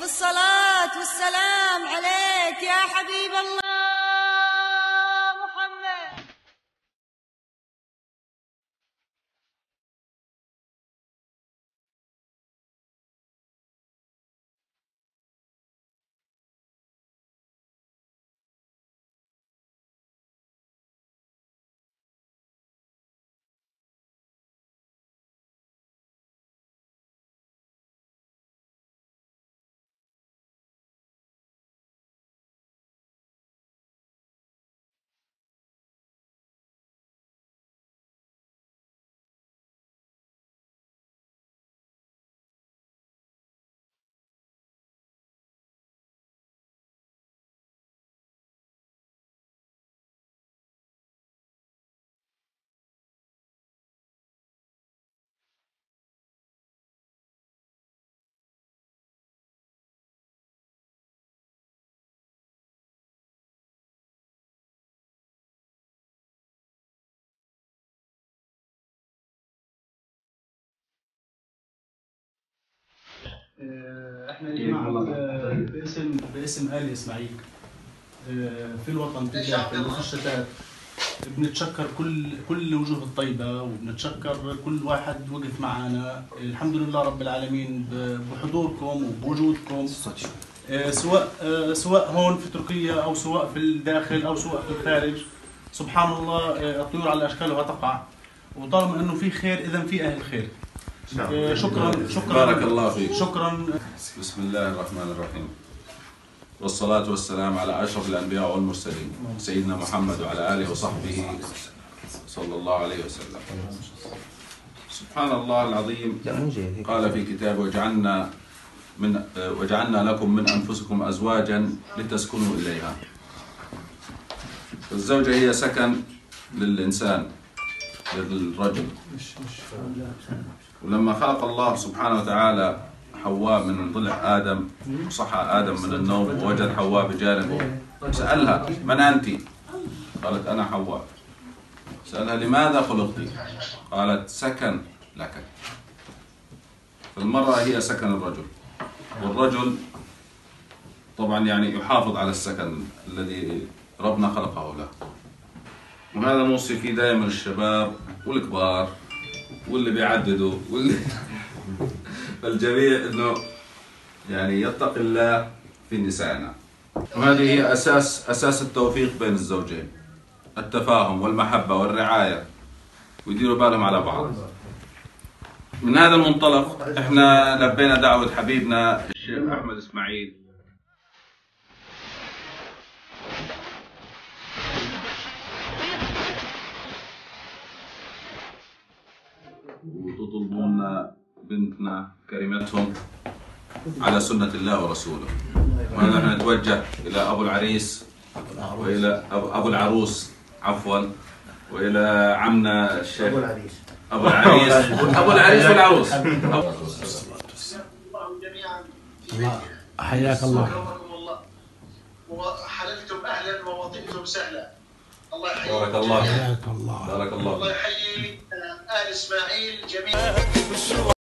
والصلاة والسلام عليك يا حبيب الله محمد. احنا اجماع باسم آل اسماعيل في الوطن في الداخل وفي الشتات بنتشكر كل الوجوه الطيبه، وبنتشكر كل واحد وقف معنا. الحمد لله رب العالمين بحضوركم وبوجودكم، سواء هون في تركيا او سواء في الداخل او سواء في الخارج. سبحان الله، الطيور على اشكالها تقع، وطالما انه في خير اذا في اهل خير. شكرا بارك الله فيك. شكرا. بسم الله الرحمن الرحيم، والصلاة والسلام على أشرف الأنبياء والمرسلين سيدنا محمد وعلى آله وصحبه صلى الله عليه وسلم. سبحان الله العظيم، قال في كتابه: وجعلنا لكم من أنفسكم أزواجا لتسكنوا إليها. الزوجة هي سكن للإنسان، للرجل. ولما خلق الله سبحانه وتعالى حواء من ضلع آدم، صحى آدم من النوم ووجد حواء بجانبه، سألها: من أنت؟ قالت: أنا حواء. سألها: لماذا خلقت؟ قالت: سكن لك. فالمرأة هي سكن الرجل، والرجل طبعا يعني يحافظ على السكن الذي ربنا خلقه له. وهذا نوصي فيه دائما الشباب والكبار واللي بيعددوا فالجميع انه يعني يتقي الله في نسائنا. وهذه هي اساس التوفيق بين الزوجين، التفاهم والمحبه والرعايه، ويديروا بالهم على بعض. من هذا المنطلق احنا لبينا دعوه حبيبنا الشيخ احمد اسماعيل وتطلبون بنتنا كريمتهم على سنة الله ورسوله. وهذا نتوجه إلى أبو العريس وإلى أبو العروس عفوا، وإلى عمنا الشيخ أبو العريس والعروس. الله حياك الله، وحللتم أهلا ووطنتم سهلا. الله يحييك. بارك الله. حياك الله. بارك الله. الله يحيي آل إسماعيل جميعا.